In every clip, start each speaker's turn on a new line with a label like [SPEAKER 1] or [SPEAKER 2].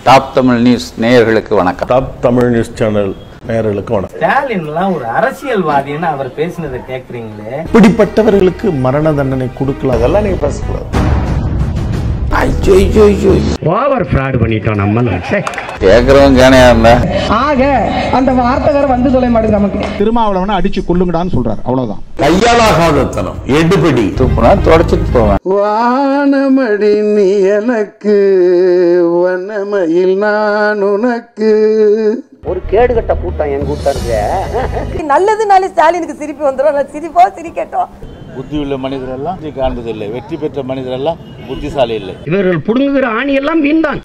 [SPEAKER 1] Top Tamil news நேயர்களுக்கு வணக்கம்.
[SPEAKER 2] Top Tamil news channel நேயர்களுக்கு வணக்கம்.
[SPEAKER 3] ஸ்டாலின்லாம் ஒரு அரசியல்வாதின்னு அவர் பேசினதை கேட்குறீங்களே,
[SPEAKER 2] இப்படிப்பட்டவர்களுக்கு மரண தண்டனை கொடுக்கலாம், அதெல்லாம் நீங்க பேசக்கூடாது.
[SPEAKER 4] ஓவர் ஃப்ராட் பண்ணிட்டோம் நம்மள.
[SPEAKER 1] கேட்கறவங்க கேனையா இருந்தா
[SPEAKER 5] ஆக அந்த வார்த்தை வேற வந்து தொலை மாட்டேங்குது நமக்கு.
[SPEAKER 6] திருமாவளவனை அடிச்சு கொல்லுங்கடான்னு சொல்றாரு, அவ்வளவுதான்.
[SPEAKER 2] கையாளாகாதத்தனம் எடுபடி
[SPEAKER 1] துப்புனா தொடச்சிட்டு போவேன்.
[SPEAKER 7] வானமடி நீ எனக்கு, வனமையில் நான் உனக்கு.
[SPEAKER 8] ஒரு கேடுகட்ட கூட்டம் என் கூட்டம் இருக்கு.
[SPEAKER 5] நல்லதுனாலே ஸ்டாலினுக்கு சிரிப்பு வந்துடும். சிரிப்போ சிரிக்கட்டும்.
[SPEAKER 9] புத்தி உள்ள மனிதர் எல்லாம் காண்பதில்லை, வெற்றி பெற்ற மனிதர் எல்லாம் புத்திசாலி இல்லை.
[SPEAKER 4] இவர்கள் புடுங்குகிற ஆணி எல்லாம் வீண்தான்.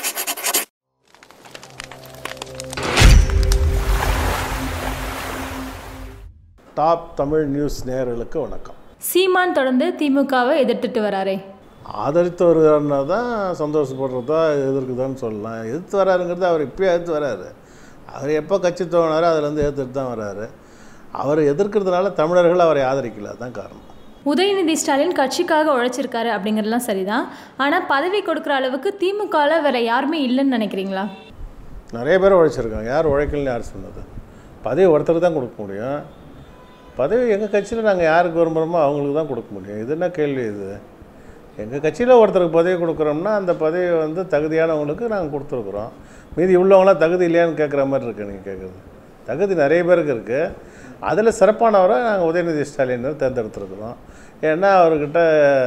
[SPEAKER 2] டாப் தமிழ் நியூஸ் நேயர்களுக்கு வணக்கம்.
[SPEAKER 10] சீமான் தொடர்ந்து திமுகவை எதிர்த்துட்டு வராரே,
[SPEAKER 2] ஆதரித்து வருகிறாருன்னா தான் சந்தோஷப்படுறதா எதிர்க்குதான்னு சொல்லலாம். எதிர்த்து வராருங்கிறது அவர் இப்போயே எதிர்த்து வராரு. அவர் எப்போ கட்சி துவங்கினாரோ அதுலேருந்து எதிர்த்து தான் வராரு. அவர் எதிர்க்கிறதுனால தமிழர்கள் அவரை ஆதரிக்கல, தான் காரணம்.
[SPEAKER 10] உதயநிதி ஸ்டாலின் கட்சிக்காக உழைச்சிருக்காரு அப்படிங்கிறதுலாம் சரிதான். ஆனால் பதவி கொடுக்குற அளவுக்கு திமுகவில் வேற யாருமே இல்லைன்னு நினைக்கிறீங்களா?
[SPEAKER 2] நிறைய பேர் உழைச்சிருக்காங்க. யார் உழைக்கலன்னு யார் சொன்னது? பதவி ஒருத்தருக்கு தான் கொடுக்க முடியும். பதவி எங்கள் கட்சியில் நாங்கள் யாருக்கு விரும்புகிறோமோ அவங்களுக்கு தான் கொடுக்க முடியும். இது என்ன கேள்வி? இது எங்கள் கட்சியில் ஒருத்தருக்கு பதவி கொடுக்குறோம்னா அந்த பதவி வந்து தகுதியானவங்களுக்கு நாங்கள் கொடுத்துருக்குறோம். மீதி உள்ளவங்களாம் தகுதி இல்லையான்னு கேட்குற மாதிரி இருக்குது. நீங்கள் கேட்குறது தகுதி நிறைய பேருக்கு இருக்குது. அதில் சிறப்பானவரை நாங்கள் உதயநிதி ஸ்டாலினை தேர்ந்தெடுத்துருக்குறோம். ஏன்னா அவர்கிட்ட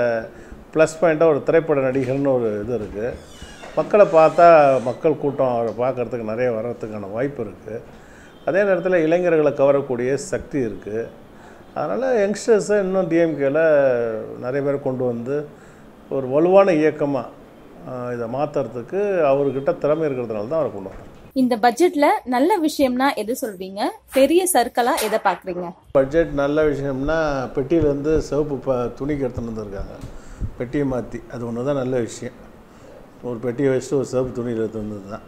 [SPEAKER 2] ப்ளஸ் பாயிண்ட்டாக ஒரு திரைப்பட நடிகர்னு ஒரு இது இருக்குது. மக்களை பார்த்தா மக்கள் கூட்டம் அவரை பார்க்குறதுக்கு நிறைய வர்றதுக்கான வாய்ப்பு இருக்குது. அதே நேரத்தில் இளைஞர்களை கவரக்கூடிய சக்தி இருக்குது. அதனால் யங்ஸ்டர்ஸை இன்னும் டிஎம்கேல நிறைய பேர் கொண்டு வந்து ஒரு வலுவான இயக்கமாக இதை மாற்றுறதுக்கு அவர்கிட்ட திறமை இருக்கிறதுனால தான் அவரை கொண்டு வரோம்.
[SPEAKER 10] இந்த பட்ஜெட்ல நல்ல விஷயம்னா எது சொல்வீங்க? பெரிய சர்க்கிளா எதை பார்க்குறீங்க?
[SPEAKER 2] பட்ஜெட் நல்ல விஷயம்னா பெட்டியிலேருந்து சிவப்பு துணிக்கு எடுத்துகிட்டு வந்திருக்காங்க. பெட்டியை மாற்றி அது ஒன்று தான் நல்ல விஷயம். ஒரு பெட்டியை வச்சுட்டு ஒரு சிவப்பு துணியில் எடுத்து வந்தது தான்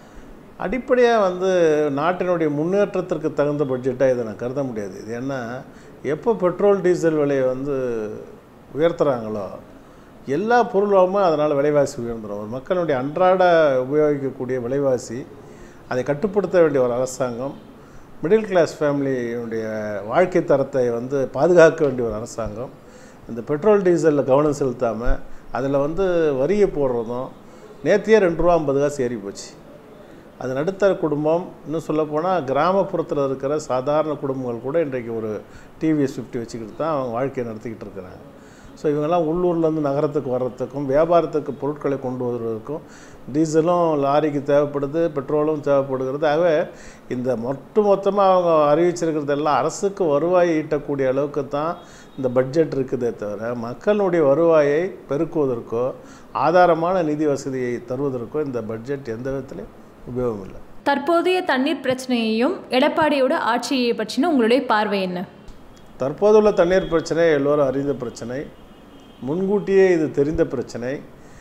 [SPEAKER 2] அடிப்படையாக வந்து நாட்டினுடைய முன்னேற்றத்திற்கு தகுந்த பட்ஜெட்டாக இதை நான் கருத முடியாது. இது ஏன்னா எப்போ பெட்ரோல் டீசல் விலையை வந்து உயர்த்துகிறாங்களோ எல்லா பொருளுமே அதனால் விலைவாசி உயர்ந்துடும். ஒரு மக்களுடைய அன்றாட உபயோகிக்கக்கூடிய விலைவாசி அதை கட்டுப்படுத்த வேண்டிய ஒரு அரசாங்கம், மிடில் கிளாஸ் ஃபேமிலியுடைய வாழ்க்கை தரத்தை வந்து பாதுகாக்க வேண்டிய ஒரு அரசாங்கம் இந்த பெட்ரோல் டீசலில் கவனம் செலுத்தாமல் அதில் வந்து வரியை போடுறதும் நேற்றையே ₹2.50 ஏறி போச்சு. அது நடுத்தர குடும்பம், இன்னும் சொல்லப்போனால் கிராமப்புறத்தில் இருக்கிற சாதாரண குடும்பங்கள் கூட இன்றைக்கு ஒரு டிவிஎஸ் 50 வச்சுக்கிட்டு தான் அவங்க வாழ்க்கையை நடத்திக்கிட்டு இருக்கிறாங்க. ஸோ இவங்கெல்லாம் உள்ளூர்லேருந்து நகரத்துக்கு வர்றதுக்கும் வியாபாரத்துக்கு பொருட்களை கொண்டு வருவதற்கும் டீசலும் லாரிக்கு தேவைப்படுது, பெட்ரோலும் தேவைப்படுகிறது. ஆகவே இந்த மொத்தமாக அவங்க அறிவிச்சிருக்கிறதெல்லாம் அரசுக்கு வருவாயை ஈட்டக்கூடிய அளவுக்கு தான் இந்த பட்ஜெட் இருக்குதே தவிர மக்களுடைய வருவாயை பெருக்குவதற்கோ ஆதாரமான நிதி வசதியை தருவதற்கோ இந்த பட்ஜெட் எந்த விதத்திலையும் உபயோகம் இல்லை.
[SPEAKER 10] தற்போதைய தண்ணீர் பிரச்சனையையும் எடப்பாடியோட ஆட்சியை பற்றின உங்களுடைய பார்வை என்ன?
[SPEAKER 2] தற்போதுள்ள தண்ணீர் பிரச்சனை எல்லோரும் அறிந்த பிரச்சனை, முன்கூட்டியே இது தெரிந்த பிரச்சனை.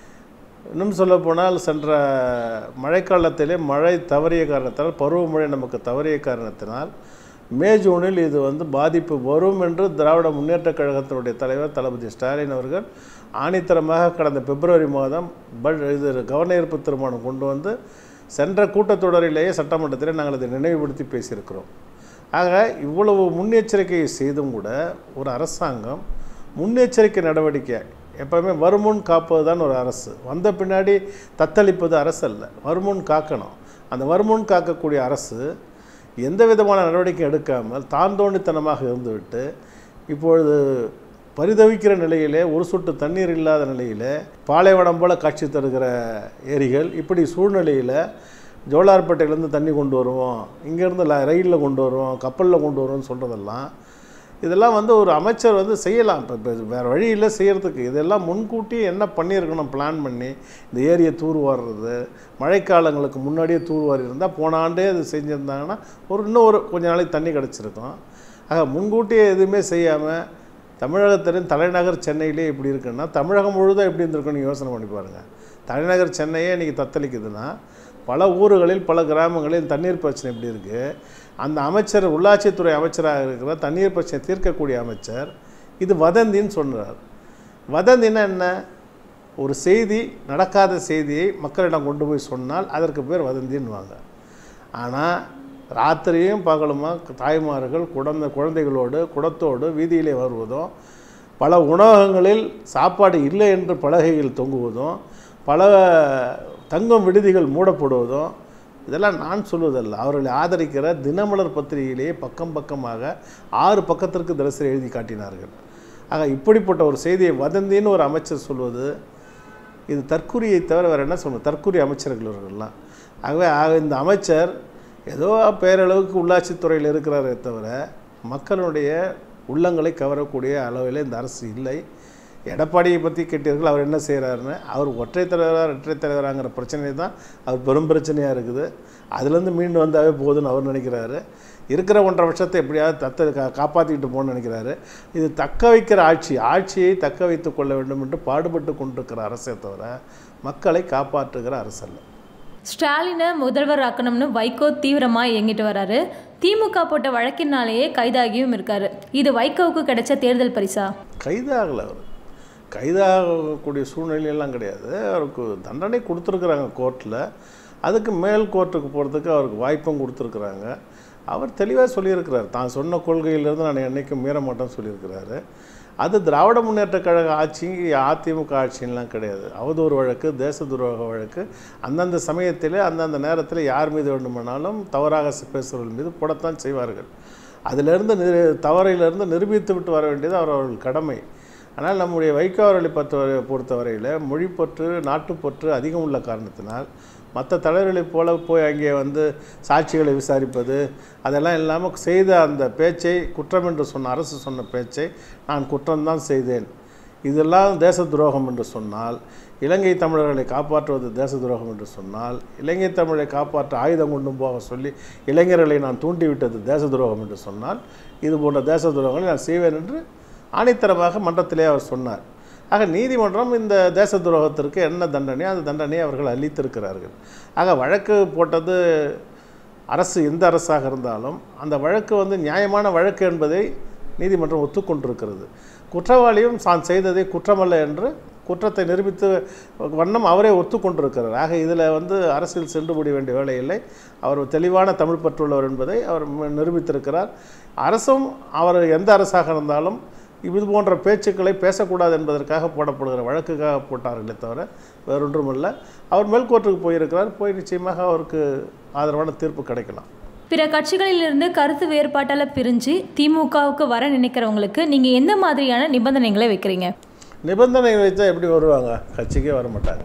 [SPEAKER 2] இன்னும் சொல்லப்போனால் சென்ற மழைக்காலத்திலே மழை தவறிய காரணத்தினால், பருவமழை நமக்கு தவறிய காரணத்தினால் மே ஜூனில் இது வந்து பாதிப்பு வரும் என்று திராவிட முன்னேற்றக் கழகத்தினுடைய தலைவர் தளபதி ஸ்டாலின் அவர்கள் ஆணித்தரமாக கடந்த பிப்ரவரி மாதம் இது கவனஈர்ப்பு தீர்மானம் கொண்டு வந்து சென்ற கூட்டத்தொடரிலேயே சட்டமன்றத்திலே நாங்கள் இதை நினைவுபடுத்தி பேசியிருக்கிறோம். ஆக இவ்வளவு முன்னெச்சரிக்கை செய்தும் கூட ஒரு அரசாங்கம் முன்னெச்சரிக்கை நடவடிக்கை எப்போவுமே வருமுன் காப்பது தான் ஒரு அரசு. வந்த பின்னாடி தத்தளிப்பது அரசு அல்ல, வருமுன் காக்கணும். அந்த வருமுன் காக்கக்கூடிய அரசு எந்த விதமான நடவடிக்கை எடுக்காமல் தாந்தோண்டித்தனமாக இருந்துவிட்டு இப்பொழுது பரிதவிக்கிற நிலையிலே, ஒரு சொட்டு தண்ணீர் இல்லாத நிலையில், பாலைவனம் போல் காட்சி தருகிற ஏரிகள், இப்படி சூழ்நிலையில் ஜோலார்பேட்டையிலேருந்து தண்ணி கொண்டு வருவோம், இங்கேருந்து ரயிலில் கொண்டு வருவோம், கப்பலில் கொண்டு வருவோம்னு சொல்கிறதெல்லாம் இதெல்லாம் வந்து ஒரு அமைச்சர் வந்து செய்யலாம். இப்போ வேறு வழி இல்லை செய்கிறதுக்கு. இதெல்லாம் முன்கூட்டி என்ன பண்ணியிருக்கணும், பிளான் பண்ணி இந்த ஏரியை தூர்வாடுறது, மழைக்காலங்களுக்கு முன்னாடியே தூர்வாரி இருந்தால் போன ஆண்டே அது செஞ்சுருந்தாங்கன்னா இன்னும் கொஞ்சம் நாளைக்கு தண்ணி கிடச்சிருக்கும். ஆக முன்கூட்டியே எதுவுமே செய்யாமல் தமிழகத்தின் தலைநகர் சென்னையிலே இப்படி இருக்குன்னா தமிழகம் முழுதாக எப்படி இருந்திருக்குன்னு யோசனை பண்ணி பாருங்கள். தலைநகர் சென்னையே இன்றைக்கி தத்தளிக்குதுன்னா பல ஊர்களில் பல கிராமங்களில் தண்ணீர் பிரச்சனை எப்படி இருக்குது. அந்த அமைச்சர் உள்ளாட்சித்துறை அமைச்சராக இருக்கிற தண்ணீர் பிரச்சனை தீர்க்கக்கூடிய அமைச்சர் இது வதந்தின்னு சொன்னார். வதந்தின்னா என்ன? ஒரு செய்தி, நடக்காத செய்தியை மக்களிடம் கொண்டு போய் சொன்னால் அதற்கு பேர் வதந்தின்னுவாங்க. ஆனால் ராத்திரியும் பகலுமா தாய்மார்கள் குழந்தைகளோடு குடத்தோடு வீதியிலே வருவதும், பல உணவகங்களில் சாப்பாடு இல்லை என்று பலகையில் தொங்குவதும், பல தங்கும் விடுதிகள் மூடப்படுவதும், இதெல்லாம் நான் சொல்வதல்ல. அவர்களை ஆதரிக்கிற தினமலர் பத்திரிகையிலேயே பக்கம் பக்கமாக 6 பக்கத்திற்கு தினசரி எழுதி காட்டினார்கள். ஆக இப்படிப்பட்ட ஒரு செய்தியை வதந்தின்னு ஒரு அமைச்சர் சொல்வது, இது தற்குறியை தவிர வேறு என்ன சொல்லணும்? தற்குறி அமைச்சர்கள் இவர்கள்லாம். ஆகவே இந்த அமைச்சர் ஏதோ பேரளவுக்கு உள்ளாட்சித்துறையில் இருக்கிறாரே தவிர மக்களுடைய உள்ளங்களை கவரக்கூடிய அளவில் இந்த அரசு இல்லை. எடப்பாடியை பற்றி கேட்டீர்கள், அவர் என்ன செய்கிறாருன்னு. அவர் ஒற்றைத் தலைவராங்கிற பிரச்சனை தான் அவர் பெரும் பிரச்சனையாக இருக்குது. அதுலேருந்து மீண்டு வந்தாவே போதுன்னு அவர் நினைக்கிறாரு. இருக்கிற 1.5 வருஷத்தை எப்படியாவது காப்பாற்றிக்கிட்டு போகணும்னு நினைக்கிறாரு. இது தக்க வைக்கிற ஆட்சியை தக்க வைத்து கொள்ள வேண்டும் என்று பாடுபட்டு கொண்டிருக்கிற அரசை தவிர மக்களை காப்பாற்றுகிற அரசு அல்ல.
[SPEAKER 10] ஸ்டாலினை முதல்வர் ஆக்கணும்னு வைகோ தீவிரமாக இயங்கிட்டு வராரு. திமுக போட்ட வழக்கினாலேயே கைதாகியும் இருக்காரு. இது வைகோவுக்கு கிடைச்ச தேர்தல் பரிசா?
[SPEAKER 2] கைதாகலை. அவர் கைதாகக்கூடிய சூழ்நிலையெல்லாம் கிடையாது. அவருக்கு தண்டனை கொடுத்துருக்குறாங்க கோர்ட்டில். அதுக்கு மேல் கோர்ட்டுக்கு போகிறதுக்கு அவருக்கு வாய்ப்பும் கொடுத்துருக்குறாங்க. அவர் தெளிவாக சொல்லியிருக்கிறார், தான் சொன்ன கொள்கையிலேருந்து நான் என்றைக்கும் மீற மாட்டேன்னு சொல்லியிருக்கிறாரு. அது திராவிட முன்னேற்ற கழக ஆட்சி, அதிமுக ஆட்சின்லாம் கிடையாது. அவதூறு வழக்கு, தேச துரோக வழக்கு அந்தந்த சமயத்தில் அந்தந்த நேரத்தில் யார் மீது வேண்டுமானாலும் தவறாக பேசுகிறவர்கள் மீது போடத்தான் செய்வார்கள். அதிலிருந்து தவறையிலிருந்து நிரூபித்து விட்டு வர வேண்டியது அவர்கள் கடமை. ஆனால் நம்முடைய வைகோ அவர்களை பொறுத்தவரையில் மொழிப்பற்று, நாட்டுப்பற்று அதிகம் உள்ள காரணத்தினால் மற்ற தலைவர்களைப் போல போய் அங்கே சாட்சிகளை விசாரிப்பது அதெல்லாம் இல்லாமல் செய்த அந்த பேச்சை குற்றம் என்று சொன்ன அரசு சொன்ன பேச்சை நான் குற்றம்தான் செய்தேன், இதெல்லாம் தேச துரோகம் என்று சொன்னால், இலங்கை தமிழர்களை காப்பாற்றுவது தேச துரோகம் என்று சொன்னால், இலங்கை தமிழரை காப்பாற்ற ஆயுதம் கொண்டு போக சொல்லி இளைஞர்களை நான் தூண்டிவிட்டது தேச துரோகம் என்று சொன்னால், இது போன்ற தேச துரோகங்களை நான் செய்வேன் என்று ஆணித்தரமாக மன்றத்திலே அவர் சொன்னார். ஆக நீதிமன்றம் இந்த தேச துரோகத்திற்கு என்ன தண்டனை, அந்த தண்டனையை அவர்கள் அளித்திருக்கிறார்கள். ஆக வழக்கு போட்டது அரசு, எந்த அரசாக இருந்தாலும் அந்த வழக்கு நியாயமான வழக்கு என்பதை நீதிமன்றம் ஒத்துக்கொண்டிருக்கிறது. குற்றவாளியும் தான் செய்ததை குற்றமல்ல என்று குற்றத்தை நிரூபித்து வண்ணம் அவரே ஒத்துக்கொண்டிருக்கிறார். ஆக இதில் அரசியல் சென்றுபடி வேண்டிய வேலையில்லை. அவர் தெளிவான தமிழ் பற்றுள்ளவர் என்பதை அவர் நிரூபித்திருக்கிறார். அரசும் அவர் எந்த அரசாக இருந்தாலும் இது போன்ற பேச்சுக்களை பேசக்கூடாது என்பதற்காக போடப்படுகிற வழக்குக்காக போட்டார்களே தவிர வேறொன்றுமில்ல. அவர் மேல்கோர்ட்டுக்கு போயிருக்கிறார். போய் நிச்சயமாக அவருக்கு ஆதரவான தீர்ப்பு கிடைக்கலாம்.
[SPEAKER 10] பிற கட்சிகளிலிருந்து கருத்து வேறுபாட்டால் பிரிஞ்சு திமுகவுக்கு வர நினைக்கிறவங்களுக்கு நீங்கள் எந்த மாதிரியான நிபந்தனைகளை வைக்கிறீங்க?
[SPEAKER 2] நிபந்தனை வைத்தால் எப்படி வருவாங்க? கட்சிக்கே வர மாட்டாங்க.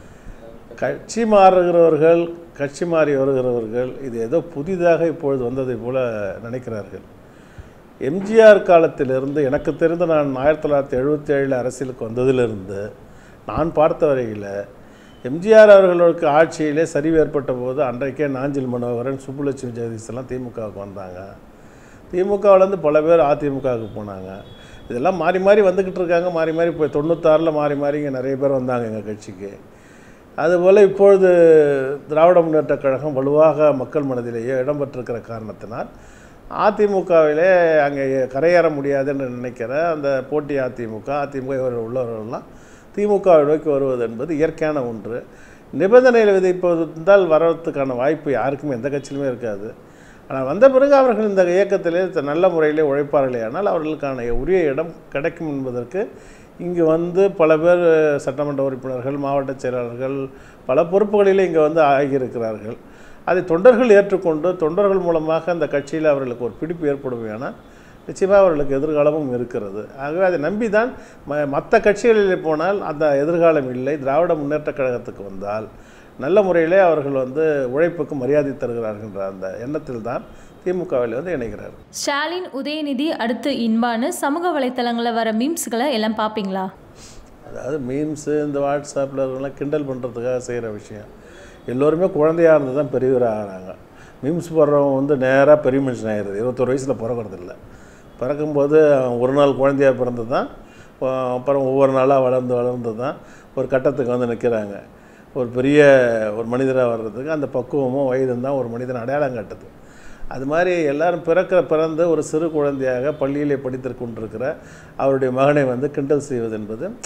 [SPEAKER 2] கட்சி மாறுகிறவர்கள், கட்சி மாறி வருகிறவர்கள் இது ஏதோ புதிதாக இப்பொழுது வந்ததை போல நினைக்கிறார்கள். எம்ஜிஆர் காலத்திலிருந்து எனக்கு தெரிந்து நான் 1977 அரசியலுக்கு வந்ததிலிருந்து நான் பார்த்த வரையில் எம்ஜிஆர் அவர்களுக்கு ஆட்சியிலே சரிவு ஏற்பட்ட போது அன்றைக்கே நாஞ்சில் மனோகரன், சுப்புலட்சுமி ஜெகதீஷ் எல்லாம் திமுகவுக்கு வந்தாங்க. திமுகவிலேருந்து பல பேர் அதிமுகவுக்கு போனாங்க. இதெல்லாம் மாறி மாறி வந்துக்கிட்டு இருக்காங்க. மாறி மாறி இப்போ 96 மாறி மாறி இங்கே நிறைய பேர் வந்தாங்க எங்கள் கட்சிக்கு. அதுபோல் இப்பொழுது திராவிட முன்னேற்ற கழகம் வலுவாக மக்கள் மனதிலேயே இடம்பெற்றிருக்கிற காரணத்தினால் அதிமுகவிலே அங்கே கரையேற முடியாதுன்னு நினைக்கிற அந்த போட்டி அதிமுக உள்ளவர்கள்லாம் திமுகவை நோக்கி வருவது என்பது இயற்கையான ஒன்று. நிபந்தனையில் விதிப்பதால் வர்றதுக்கான வாய்ப்பு யாருக்குமே எந்த கட்சியிலுமே இருக்காது. ஆனால் வந்த பிறகு அவர்கள் இந்த இயக்கத்திலே நல்ல முறையிலே உழைப்பார்களே ஆனால் அவர்களுக்கான உரிய இடம் கிடைக்கும் என்பதற்கு இங்கு பல பேர் சட்டமன்ற உறுப்பினர்கள், மாவட்ட செயலாளர்கள் பல பொறுப்புகளிலே இங்கே ஆகியிருக்கிறார்கள். அதை தொண்டர்கள் ஏற்றுக்கொண்டு தொண்டர்கள் மூலமாக அந்த கட்சியில் அவர்களுக்கு ஒரு பிடிப்பு ஏற்படுமையானால் நிச்சயமாக அவர்களுக்கு எதிர்காலமும் இருக்கிறது. ஆகவே அதை நம்பி தான் மற்ற கட்சிகளில் போனால் அந்த எதிர்காலம் இல்லை. திராவிட முன்னேற்ற கழகத்துக்கு வந்தால் நல்ல முறையிலே அவர்கள் உழைப்புக்கு மரியாதை தருகிறார்கள்ன்ற அந்த எண்ணத்தில் தான் திமுகவில் இணைகிறார்.
[SPEAKER 10] ஸ்டாலின், உதயநிதி, அடுத்து இன்பான்னு சமூக வலைத்தளங்களில் வர மீம்ஸ்களை எல்லாம் பார்ப்பீங்களா?
[SPEAKER 2] அதாவது மீம்ஸு இந்த வாட்ஸ்அப்பில் இருக்கலாம் கிண்டல் பண்ணுறதுக்காக செய்கிற விஷயம். எல்லோருமே குழந்தையாக இருந்து தான் பெரியவராக ஆகிறாங்க. மீம்ஸ் போடுறவங்க நேராக பெரிய மனுஷன் ஆகிடுது. 21 வயசில் பிறக்கிறது இல்லை. பிறக்கும்போது ஒரு நாள் குழந்தையாக பிறந்து தான் அப்புறம் ஒவ்வொரு நாளாக வளர்ந்து தான் ஒரு கட்டத்துக்கு நிற்கிறாங்க. ஒரு பெரிய ஒரு மனிதராக வர்றதுக்கு அந்த பக்குவமும் வயதும் தான் ஒரு மனிதன் அடையாளம் காட்டுது. அது மாதிரி எல்லோரும் பிறந்து ஒரு சிறு குழந்தையாக பள்ளியிலே படித்து கொண்டிருக்கிற அவருடைய மகனை கிண்டல் செய்வது என்பது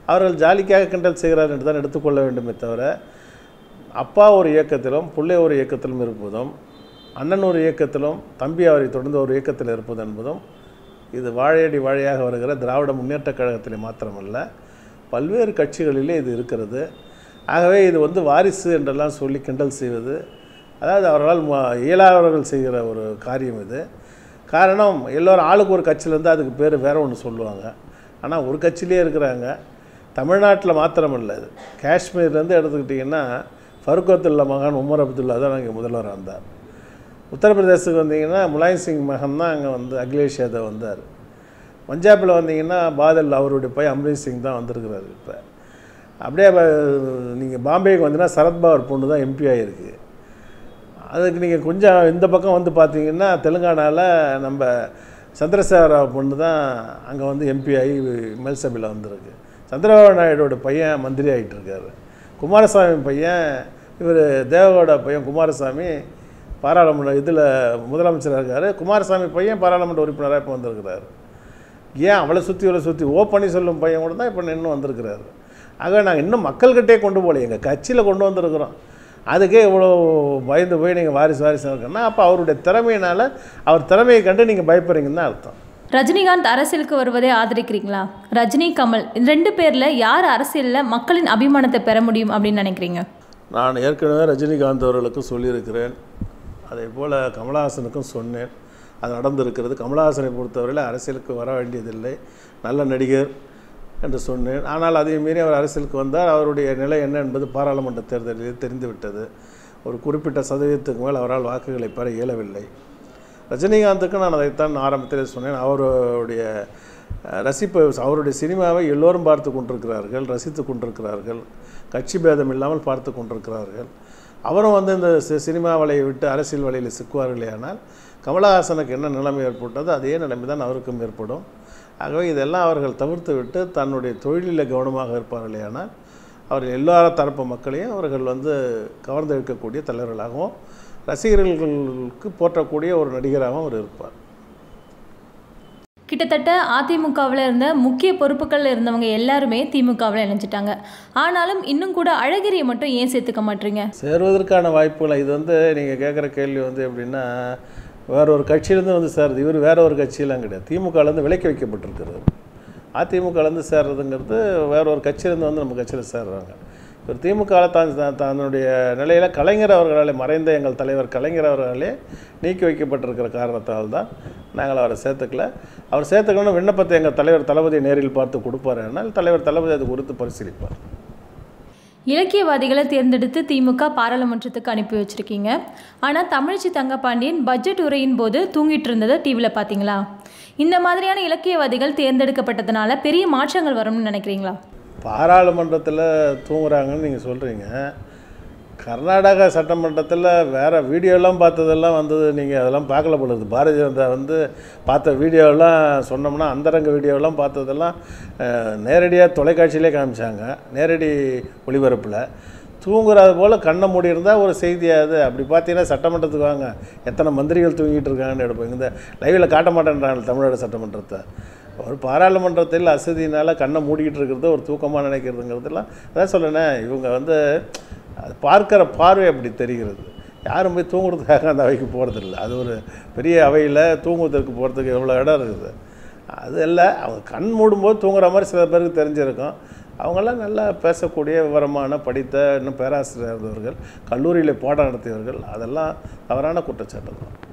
[SPEAKER 2] அவர்கள் ஜாலிக்காக கிண்டல் செய்கிறார் என்று தான் எடுத்துக்கொள்ள வேண்டுமே தவிர, அப்பா ஒரு இயக்கத்திலும் பிள்ளை ஒரு இயக்கத்திலும் இருப்பதும், அண்ணன் ஒரு இயக்கத்திலும் தம்பி அவரை தொடர்ந்து ஒரு இயக்கத்தில் இருப்பது என்பதும் இது வாழையடி வாழையாக வருகிற திராவிட முன்னேற்றக் கழகத்திலே மாத்திரமல்ல, பல்வேறு கட்சிகளிலே இது இருக்கிறது. ஆகவே இது வந்து வாரிசு என்றெல்லாம் சொல்லி கிண்டல் செய்வது, அதாவது அவர்களால் இயலாதவர்கள் செய்கிற ஒரு காரியம் இது. காரணம், எல்லோரும் ஆளுக்கு ஒரு கட்சியிலேருந்து அதுக்கு பேர் வேறு ஒன்று சொல்லுவாங்க. ஆனால் ஒரு கட்சியிலே இருக்கிறாங்க. தமிழ்நாட்டில் மாத்திரமல்ல, இது காஷ்மீர்லேருந்து எடுத்துக்கிட்டிங்கன்னா ஃபருக் அப்துல்லா மகன் உமர் அப்துல்லா தான் அங்கே முதல்வராக இருந்தார். உத்தரப்பிரதேசத்துக்கு வந்தீங்கன்னா முலாயம் சிங் மகன் தான் அங்கே வந்து அகிலேஷ் யாதவ் வந்தார். பஞ்சாபில் வந்தீங்கன்னா பாதல் அவருடைய பையன் அம்ரீத் சிங் தான் வந்திருக்கிறாரு. இப்போ அப்படியே நீங்கள் பாம்பேக்கு வந்தீங்கன்னா சரத்பவார் பொண்ணு தான் எம்பி ஆகிருக்கு. அதுக்கு நீங்கள் கொஞ்சம் இந்த பக்கம் வந்து பார்த்தீங்கன்னா தெலுங்கானாவில் நம்ம சந்திரசேகர ராவ் பொண்ணு தான் அங்கே வந்து எம்பி ஆகி மேல்சபையில் வந்திருக்கு. சந்திரபாபு நாயுடோட பையன் மந்திரி ஆகிட்டு இருக்காரு. குமாரசாமி பையன் இவர் தேவகவுடா பையன் குமாரசாமி பாராளுமன்ற இதில் முதலமைச்சராக இருக்கார். குமாரசாமி பையன் பாராளுமன்ற உறுப்பினராக இப்போ வந்திருக்கிறார். ஏன் அவளை சுற்றி ஓ பன்னீர்செல்வம் பையன் கூட தான் இப்போ இன்னும் வந்திருக்கிறாரு. ஆக நாங்கள் இன்னும் மக்கள்கிட்டே கொண்டு போகல, எங்கள் கட்சியில் கொண்டு வந்திருக்கிறோம். அதுக்கே இவ்வளோ பயந்து போய் நீங்கள் வாரிசு இருக்குன்னா அப்போ அவருடைய திறமையினால், அவர் திறமையை கண்டு நீங்கள் பயப்படுறீங்கன்னு தான் அர்த்தம்.
[SPEAKER 10] ரஜினிகாந்த் அரசியலுக்கு வருவதை ஆதரிக்கிறீங்களா? ரஜினி கமல் இந்த 2 பேரில் யார் அரசியலில் மக்களின் அபிமானத்தை பெற முடியும் அப்படின்னு நினைக்கிறீங்க?
[SPEAKER 2] நான் ஏற்கனவே ரஜினிகாந்த் அவர்களுக்கும் சொல்லியிருக்கிறேன், அதே போல் கமலஹாசனுக்கும் சொன்னேன். அது நடந்திருக்கிறது. கமலஹாசனை பொறுத்தவரையில் அரசியலுக்கு வர வேண்டியதில்லை, நல்ல நடிகர் என்று சொன்னேன். ஆனால் அதை மீறி அவர் அரசியலுக்கு வந்தார். அவருடைய நிலை என்ன என்பது பாராளுமன்ற தேர்தலில் தெரிந்துவிட்டது. ஒரு குறிப்பிட்ட சதவீதத்துக்கு மேல் அவரால் வாக்குகளை பெற இயலவில்லை. ரஜினிகாந்துக்கு நான் அதைத்தான் ஆரம்பத்தில் சொன்னேன். அவருடைய அவருடைய சினிமாவை எல்லோரும் பார்த்து கொண்டிருக்கிறார்கள், ரசித்து கொண்டிருக்கிறார்கள், கட்சி பேதம் இல்லாமல் பார்த்து கொண்டிருக்கிறார்கள். அவரும் வந்து இந்த சினிமா வலையை விட்டு அரசியல் வலையில் சிக்குவார்களே. ஆனால் கமலஹாசனுக்கு என்ன நிலைமை ஏற்பட்டதோ அதே நிலைமை தான் அவருக்கும் ஏற்படும். ஆகவே இதெல்லாம் அவர்கள் தவிர்த்து விட்டு தன்னுடைய தொழிலில் கவனமாக இருப்பார்களே. ஆனால் அவர்கள் எல்லா தரப்பு மக்களையும் அவர்கள் வந்து கவர்ந்து இழுக்கக்கூடிய தலைவர்களாகவும் ரசிகர்களுக்கு போற்றக்கூடிய ஒரு நடிகராகவும் அவர் இருப்பார்.
[SPEAKER 10] கிட்டத்தட்ட அதிமுகவில் இருந்த முக்கிய பொறுப்புகளில் இருந்தவங்க எல்லாருமே திமுகவில் இணைஞ்சிட்டாங்க. ஆனாலும் இன்னும் கூட அழகிரியை மட்டும் ஏன் சேர்த்துக்க மாட்டீங்க?
[SPEAKER 2] சேருவதற்கான வாய்ப்புகளை இது வந்து நீங்கள் கேட்குற கேள்வி வந்து எப்படின்னா, வேற ஒரு கட்சியிலேருந்து வந்து சேர்றது. இவர் வேற ஒரு கட்சியெலாம் கிடையாது, திமுகலேருந்து விலக்கி வைக்கப்பட்டிருக்கிறது. அதிமுகலேருந்து சேர்றதுங்கிறது வேற ஒரு கட்சியிலேருந்து வந்து நம்ம கட்சியில் சேர்றாங்க. இவர் திமுகவில் தன்னுடைய நிலையில் கலைஞர் அவர்களாலே, மறைந்த எங்கள் தலைவர் கலைஞர் அவர்களாலே நீக்கி வைக்கப்பட்டிருக்கிற காரணத்தால் தான் நாங்கள் அவரை சேர்த்துக்கல. அவர் சேர்த்துக்கணும்னு விண்ணப்பத்தை எங்கள் தலைவர் தளபதியை நேரில் பார்த்து கொடுப்பார். ஆனால் தலைவர் தளபதி அது குறித்து பரிசீலிப்பார்.
[SPEAKER 10] இலக்கியவாதிகளை தேர்ந்தெடுத்து திமுக பாராளுமன்றத்துக்கு அனுப்பி வச்சுருக்கீங்க. ஆனால் தமிழ்ச்சி தங்கப்பாண்டியன் பட்ஜெட் உரையின் போது தூங்கிட்டு இருந்ததை டிவியில் பார்த்தீங்களா? இந்த மாதிரியான இலக்கியவாதிகள் தேர்ந்தெடுக்கப்பட்டதுனால பெரிய மாற்றங்கள் வரும்னு நினைக்கிறீங்களா?
[SPEAKER 2] பாராளுமன்றத்தில் தூங்குறாங்கன்னு நீங்கள் சொல்கிறீங்க. கர்நாடகா சட்டமன்றத்தில் வேறு வீடியோலாம் பார்த்ததெல்லாம் வந்தது, நீங்கள் அதெல்லாம் பார்க்கல போடுது. பாரதிய ஜனதா வந்து பார்த்த வீடியோலாம் சொன்னோம்னா, அந்தரங்க வீடியோலாம் பார்த்ததெல்லாம் நேரடியாக தொலைக்காட்சியிலே காமிச்சாங்க, நேரடி ஒளிபரப்பில். தூங்குறது போல் கண்ணை மூடி இருந்தால் ஒரு செய்தியாது. அப்படி பார்த்தீங்கன்னா சட்டமன்றத்துக்கு வாங்க, எத்தனை மந்திரிகள் தூங்கிட்டு இருக்காங்கன்னு எடுப்போம். இந்த லைவில் காட்ட மாட்டேன்றாங்க தமிழ்நாடு சட்டமன்றத்தை. ஒரு பாராளுமன்றத்தில் அசதியினால் கண்ணை மூடிக்கிட்டு இருக்கிறது ஒரு தூக்கமாக நினைக்கிறதுங்கிறதுலாம் அதான் சொல்லேன். இவங்க வந்து பார்க்குற பார்வை அப்படி தெரிகிறது. யாரும் போய் தூங்குறதுக்காக அந்த அவைக்கு போகிறதில்ல. அது ஒரு பெரிய அவையில் தூங்குவதற்கு போகிறதுக்கு எவ்வளோ இடம் இருக்குது. அது இல்லை, அவங்க கண் மூடும்போது தூங்குற மாதிரி சில பேருக்கு தெரிஞ்சிருக்கும். அவங்கெல்லாம் நல்லா பேசக்கூடிய விவரமான படித்த இன்னும் பேராசிரியர் இருந்தவர்கள், கல்லூரியில் பாடம் நடத்தியவர்கள். அதெல்லாம் தவறான குற்றச்சாட்டு தான்.